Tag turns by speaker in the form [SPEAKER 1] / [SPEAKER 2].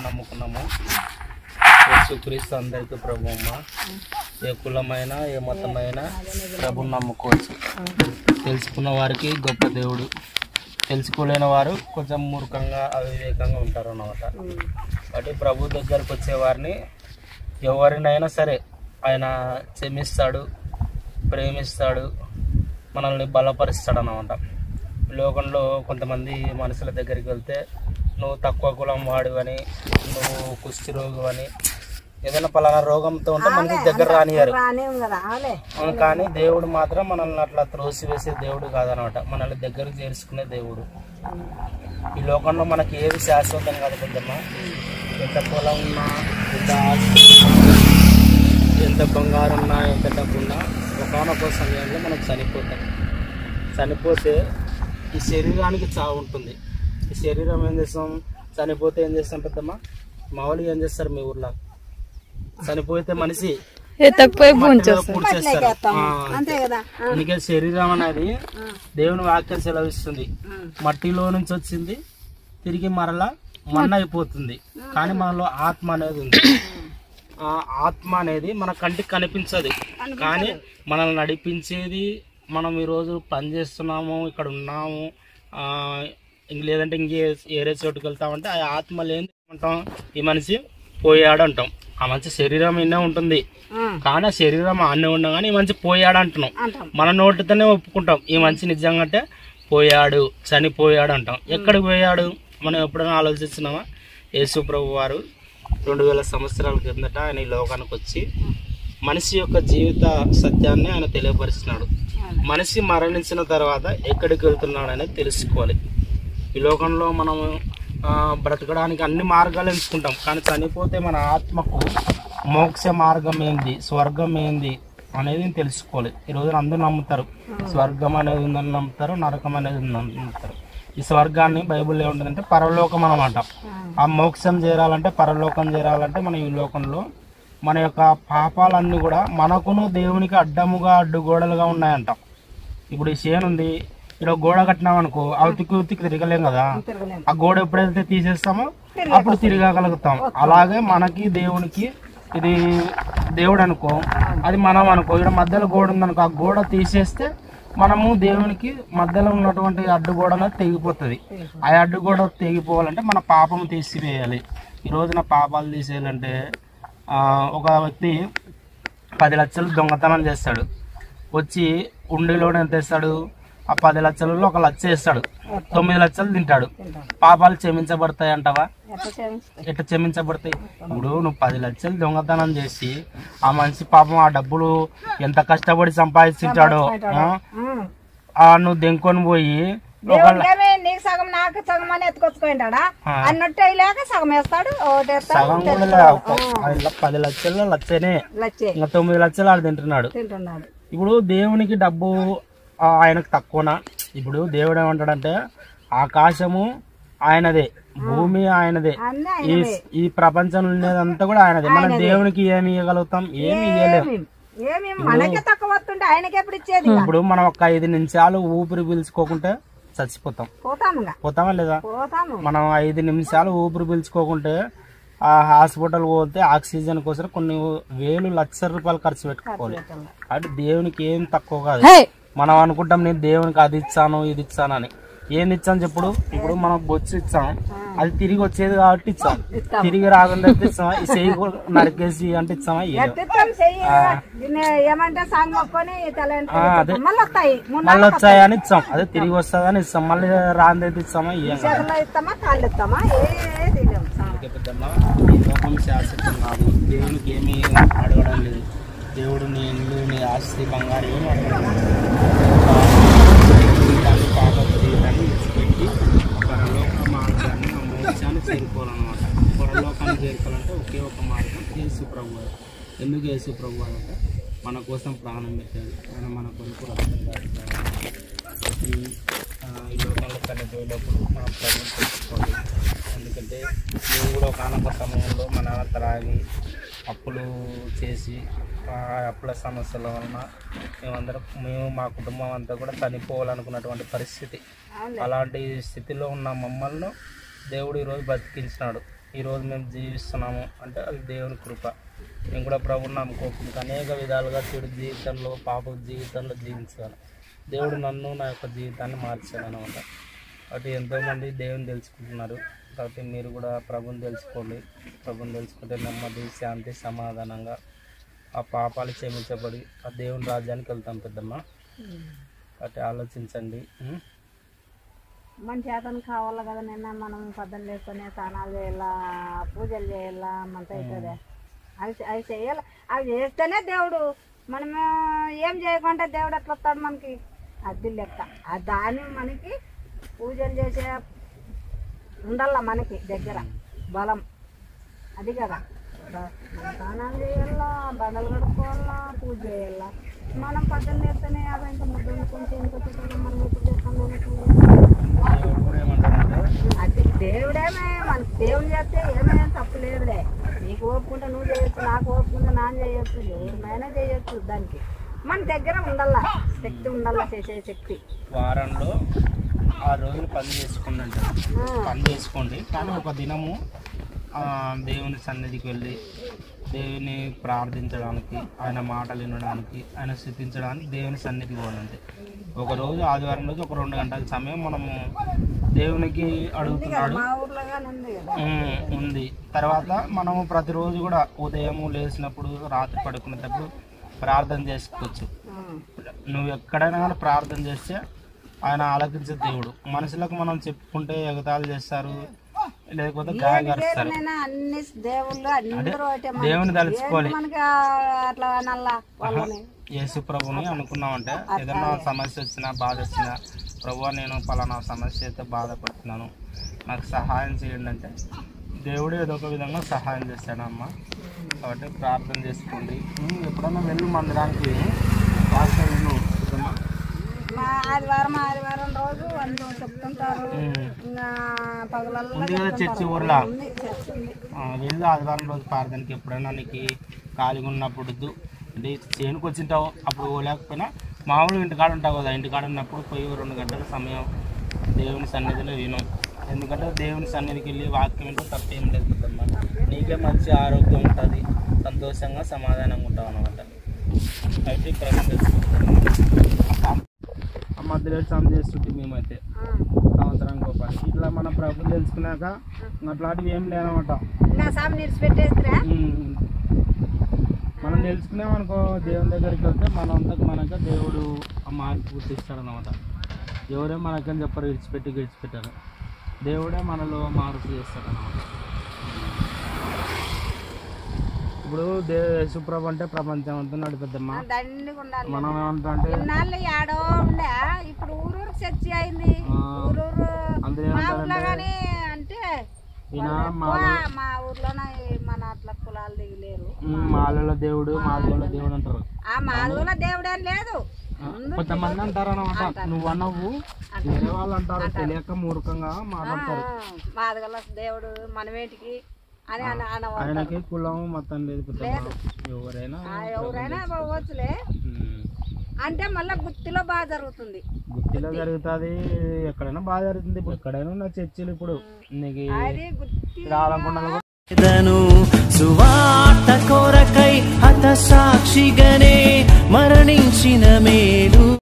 [SPEAKER 1] నమ్ముకున్నాము. యేసుక్రీస్తు అందరికీ ప్రభు అమ్మ. ఏ కులమైనా ఏ మతమైనా ప్రభుని నమ్ముకోవచ్చు. తెలుసుకున్న వారికి గొప్ప దేవుడు, తెలుసుకోలేని వారు కొంచెం మూర్ఖంగా అవివేకంగా ఉంటారు అన్నమాట. కాబట్టి ప్రభు దగ్గరకు వచ్చే వారిని ఎవరినైనా సరే ఆయన క్షమిస్తాడు, ప్రేమిస్తాడు, మనల్ని బలపరుస్తాడు అన్నమాట. లోకంలో కొంతమంది మనుషుల దగ్గరికి వెళ్తే నువ్వు తక్కువ కులం వాడు అని, నువ్వు కుష్టి రోగు అని, ఏదైనా పలానా రోగంతో ఉంటే మనకి దగ్గర రానియారు. కానీ దేవుడు మాత్రం మనల్ని అట్లా త్రోసివేసే దేవుడు కాదనమాట. మనల్ని దగ్గరకు చేర్చుకునే దేవుడు. ఈ లోకంలో మనకి ఏది శాశ్వతం కాదు కదమ్మా. ఎంత పొలం ఉన్నా, ఎంత ఆస్తి, ఎంత బంగారం ఉన్నా, ఎంత డబ్బు ఉన్నా ఒకనొక సమయంలో మనం చనిపోతాం. చనిపోతే ఈ శరీరానికి చావు ఉంటుంది. ఈ శరీరం ఏం చేస్తాం? చనిపోతే ఏం చేస్తాం పెద్దమ్మా? మామూలుగా ఏం చేస్తారు మీ ఊర్లో? చనిపోతే మనిషి పూడ్చేస్తారు. అందుకే శరీరం అనేది దేవుని వాక్యం సెలవిస్తుంది, మట్టిలో నుంచి వచ్చింది, తిరిగి మరలా మన్న అయిపోతుంది. కానీ మనలో ఆత్మ అనేది ఉంది. ఆ ఆత్మ అనేది మన కంటికి కనిపించదు, కానీ మనల్ని నడిపించేది. మనం ఈరోజు పని చేస్తున్నాము, ఇక్కడ ఉన్నాము, లేదంటే ఏరే చోటుకి వెళ్తామంటే ఆ ఆత్మ లేని అంటాం ఈ మనిషి పోయాడు అంటాం. ఆ మంచి శరీరం ఇన్నే ఉంటుంది, కానీ ఆ శరీరం ఆన్నే ఉన్నాం, కానీ ఈ మనిషి పోయాడు అంటున్నాం. మన నోటితోనే ఒప్పుకుంటాం ఈ మనిషి నిజంగా అంటే పోయాడు, చనిపోయాడు అంటాం. ఎక్కడికి పోయాడు మనం ఎప్పుడైనా ఆలోచిస్తున్నామా? యేసు ప్రభు వారు 2000 సంవత్సరాల కిందట ఆయన ఈ లోకానికి వచ్చి మనిషి యొక్క జీవిత సత్యాన్ని ఆయన తెలియపరిచినాడు. మనిషి మరణించిన తర్వాత ఎక్కడికి వెళ్తున్నాడు అనేది తెలుసుకోవాలి. ఈ లోకంలో మనం బ్రతకడానికి అన్ని మార్గాలు ఎంచుకుంటాం, కానీ చనిపోతే మన ఆత్మకు మోక్ష మార్గం ఏంది, స్వర్గం ఏంది అనేది తెలుసుకోవాలి. ఈరోజు అందరూ నమ్ముతారు స్వర్గం అనేది ఉందని నమ్ముతారు, నరకం అనేది ఉందని నమ్ముతారు. ఈ స్వర్గాన్ని బైబిల్లో ఏముంటుందంటే పరలోకం అన్నమాట. ఆ మోక్షం చేరాలంటే, పరలోకం చేరాలంటే మనం ఈ లోకంలో మన యొక్క పాపాలన్నీ కూడా మనకును దేవునికి అడ్డముగా అడ్డుగోడలుగా ఉన్నాయంట. ఇప్పుడు ఈ చేను ఉంది, ఇక్కడ గోడ కట్టినాం అనుకో, ఉతికి తిరగలేం కదా. ఆ గోడ ఎప్పుడైతే తీసేస్తామో అప్పుడు తిరగగలుగుతాం. అలాగే మనకి దేవునికి, ఇది దేవుడు అనుకో, అది మనం అనుకో, ఇక్కడ మధ్యలో గోడ ఉందనుకో, ఆ గోడ తీసేస్తే మనము దేవునికి మధ్యలో ఉన్నటువంటి అడ్డుగోడ అనేది తెగిపోతుంది. ఆ అడ్డుగోడ తెగిపోవాలంటే మన పాపం తీసివేయాలి. ఈ రోజున పాపాలు తీసేయాలంటే ఒక వ్యక్తి 10 లక్షలు దొంగతనం చేస్తాడు, వచ్చి ఉండిలోనే ఎంత వేస్తాడు? ఆ 10 లక్షలలో 1 లక్ష వేస్తాడు, 9 లక్షలు తింటాడు. పాపాలు క్షమించబడతాయి అంటావా? ఎట్లా క్షమించబడతాయి? ఇప్పుడు నువ్వు 10 లక్షలు దొంగతనం చేసి ఆ మనిషి పాపం ఆ డబ్బులు ఎంత కష్టపడి సంపాదించాడో నువ్వు దెంకొని పోయి
[SPEAKER 2] సగం నాకు సగం అని ఎత్తుకొచ్చుకుంటాడా అన్నట్టు సగం వేస్తాడు.
[SPEAKER 1] సగం కూడా 10 లక్షల్లో లక్షనే, ఇంకా 9 లక్షలు ఆడు తింటున్నాడు. ఇప్పుడు దేవునికి డబ్బు ఆయనకు తక్కువనా? ఇప్పుడు దేవుడు ఏమంటాడంటే ఆకాశము ఆయనదే, భూమి ఆయనదే, ఈ ప్రపంచంలో ఉండేదంతా కూడా ఆయనదే. మనం దేవునికి ఏమి ఇవ్వగలుగుతాం? ఏమి ఇవ్వలేము. ఇప్పుడు మనం ఒక 5 నిమిషాలు ఊపిరి పీల్చుకోకుంటే చచ్చిపోతాం. పోతామా లేదా? మనం 5 నిమిషాలు ఊపిరి పీల్చుకోకుంటే ఆ హాస్పిటల్ పోతే ఆక్సిజన్ కోసం కొన్ని వేలు లక్షల రూపాయలు ఖర్చు పెట్టుకోవాలి. అంటే దేవునికి ఏం తక్కువ కాదు. మనం అనుకుంటాం నేను దేవునికి అది ఇచ్చాను ఇది ఇచ్చాను అని. ఏంది ఇచ్చాను చెప్పుడు? ఇప్పుడు మనం బొచ్చు ఇచ్చాం, అది తిరిగి వచ్చేది కాబట్టి ఇచ్చాం, తిరిగి రాకుండా ఇస్తామా? ఈ చెయ్యి నరికేసి అంటే ఇచ్చామా? అదే మళ్ళీ వచ్చాయని ఇచ్చాం, అదే తిరిగి వస్తుందని ఇస్తాం, మళ్ళీ రాందైతే ఇస్తామా? లోకం శాశ్వతం కాదు, దేవునికి ఏమి అడగడం లేదు. దేవుడు నీ ఇల్లు, నీ ఆస్తి, బంగారు ఏమి అడగడం పాప జీవితాన్ని విడిచిపెట్టి పరలోక మార్గాన్ని, ఆ మోక్షాన్ని చేరుకోవాలన్నమాట. పరలోకాన్ని చేరుకోవాలంటే ఒకే ఒక మార్గం యేసు ప్రభువు. ఎందుకు యేసు ప్రభువు అంటే మన కోసం ప్రాణం పెట్టాడు ఆయన, మన కొరకు రక్తం కాచుకోవాలి. ఈ లోకంలో చనిపోయేటప్పుడు మన ప్రభుత్వం తెలుసుకోవాలి. ఎందుకంటే మేము కూడా ఒకనొక సమయంలో మన త్రాగి అప్పులు చేసి అప్పుల సమస్యల వలన మేము మా కుటుంబం అంతా కూడా చనిపోవాలనుకున్నటువంటి పరిస్థితి. అలాంటి స్థితిలో ఉన్న మమ్మల్ని దేవుడు ఈరోజు బతికించినాడు. ఈరోజు మేము జీవిస్తున్నాము అంటే అది దేవుని కృప. నేను కూడా ప్రభువుని నమ్ముకోకుండా అనేక విధాలుగా చెడు జీవితంలో పాప జీవితంలో జీవించాను. దేవుడు నన్ను నా యొక్క జీవితాన్ని మార్చాడు అనమాట. కాబట్టి ఎంతోమంది దేవుని తెలుసుకుంటున్నారు. కాబట్టి మీరు కూడా ప్రభుని తెలుసుకోండి. ప్రభుని తెలుసుకుంటే నెమ్మది, శాంతి, సమాధానంగా ఆ పాపాలు క్షమించబడి ఆ దేవుని రాజ్యానికి వెళ్తాం పెద్దమ్మ. కాబట్టి ఆలోచించండి.
[SPEAKER 2] మన చేతను కావాలి కదా, నిన్న మనం పొద్దున్న లేసుకొని స్నానాలు చేయాలా, పూజలు చేయాలా, మనతో అవుతుంది. అవి చేయాలి. అవి చేస్తేనే దేవుడు. మనము ఏం చేయకుండా దేవుడు ఎట్లా వస్తాడు మనకి? అది లెక్క. దాన్ని మనకి పూజలు చేసే ఉండాల మనకి దగ్గర బలం. అది కదా, స్నానాలు చేయాలా, బండలు కడుక్కోవాలా, పూజ చేయాలా. మనం పక్కన చేస్తేనే అవి ఇంకా ముద్దు కొంచెం ఇంకొక మనం ఎప్పుడు చేస్తాం. అది దేవుడేమే మనకి. దేవుని చేస్తే ఏమైనా తప్పు లేదులే. నీకు ఓపుకుంటే నువ్వు చేయొచ్చు, నాకు ఓపుకుంటే నాన్న చేయొచ్చు, ఎవరినైనా చేయొచ్చు. దానికి మన దగ్గర ఉండాల శక్తి, ఉండాల చేసే శక్తి.
[SPEAKER 1] వారంలో 6 రోజులు పని చేసుకోండి. కానీ ఒక దినము దేవుని సన్నిధికి వెళ్ళి దేవుని ప్రార్థించడానికి, ఆయన మాటలు వినడానికి, ఆయన స్తుతించడానికి దేవుని సన్నిధికి పోవాలంటే ఒకరోజు ఆదివారం రోజు ఒక 2 గంటల సమయం మనము దేవునికి అడుగుతున్నాడు ఉంది. తర్వాత మనము ప్రతిరోజు కూడా ఉదయం లేచినప్పుడు, రాత్రి పడుకునేటప్పుడు ప్రార్థన చేసుకోవచ్చు. నువ్వు ఎక్కడైనా కానీ ప్రార్థన చేస్తే ఆయన ఆలకించే దేవుడు. మనుషులకు మనం చెప్పుకుంటే ఎగతాళి చేస్తారు, లేకపోతే గాయగారుస్తారు. దేవుని తలుచుకోవాలి. యేసు ప్రభుని అనుకున్నామంటే ఏదైనా సమస్య వచ్చినా, బాధ వచ్చినా, ప్రభువా నేను పలానా సమస్య అయితే బాధపడుతున్నాను, నాకు సహాయం చేయండి అంటే దేవుడు ఏదో ఒక విధంగా సహాయం చేస్తాడమ్మా. కాబట్టి ప్రార్థన చేసుకోండి. ఎప్పుడన్నా వెళ్ళు మందిరానికి.
[SPEAKER 2] ఆదివారం రోజు చెప్తుంటారు.
[SPEAKER 1] ఉంది కదా చర్చి ఊర్లో, వెళ్ళు ఆదివారం రోజు ప్రార్థనకి. ఎప్పుడైనా నీకు ఖాళీగా ఉన్నప్పుడు అంటే చేనుకు వచ్చింటావు, అప్పుడు పోలేకపోయినా మామూలుగా ఇంటికాడ ఉంటావు కదా, ఇంటికాడ ఉన్నప్పుడు పోయి 2 గంటల సమయం దేవుని సన్నిధిలో విను. ఎందుకంటే దేవుని సన్నిధికి వెళ్ళి వాక్యం వింటే తప్పేం లేదు కదమ్మా. నీకే మంచి ఆరోగ్యం ఉంటుంది, సంతోషంగా సమాధానంగా ఉంటావు అనమాట. అయితే మధ్యలో స్నానం చేస్తుంటే మేమైతే సంవత్సరానికి ఒకటి ఇట్లా మన ప్రభుత్వం తెలుసుకున్నాక అట్లాంటివి ఏం లేనమాట. మనం తెలుసుకున్నామనుకో, దేవుని దగ్గరికి వెళ్తే మనంతకు మనక దేవుడు ఆ మార్పు పుట్టిస్తాడనమాట. ఎవరే మనకని చెప్పరు విడిచిపెట్టారు, దేవుడే మనలో మార్పు చేస్తాడనమాట. ఇప్పుడు యేసుప్రభు అంటే ప్రపంచం అంతా నడిపెద్దమ్మా. మనం ఏమంటే
[SPEAKER 2] ఇప్పుడు ఊరూరు చర్చి అయింది. మా ఊర్లోనే మన అట్లా కులాలు దిగలేరు.
[SPEAKER 1] మాలలో దేవుడు, మాధవుల దేవుడు అంటారు.
[SPEAKER 2] ఆ మాధవుల దేవుడు ఏం లేదు,
[SPEAKER 1] కొంతమంది అంటారు అనమాట. నువ్వు అన్నవు వేరే వాళ్ళు అంటారు, తెలియక మూర్ఖంగా మాట్లాడతారు.
[SPEAKER 2] మాధవుల దేవుడు మనమేటికి అని
[SPEAKER 1] ఆయనకి కులం మొత్తం లేదు.
[SPEAKER 2] ఎవరైనా పోవచ్చులే అంటే మళ్ళీ గుత్తిలో బాగా జరుగుతుంది.
[SPEAKER 1] గుత్తిలో జరుగుతుంది, ఎక్కడైనా బాగా జరుగుతుంది. ఇప్పుడు ఎక్కడైనా ఉన్న చర్చిలు ఇప్పుడు నీకు రావాలనుకున్నా సువార్త కొరకై హత సాక్షిగానే మరణించిన మేలు.